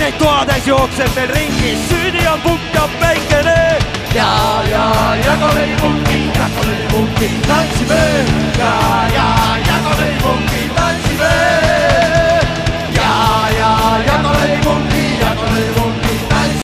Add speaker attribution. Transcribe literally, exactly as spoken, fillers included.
Speaker 1: neid toades jookseb veel ringi, süüdi on puhkab päikene. Ja, ja, ja kolmelipunki, ja kolmelipunki tantsime, ja, ja.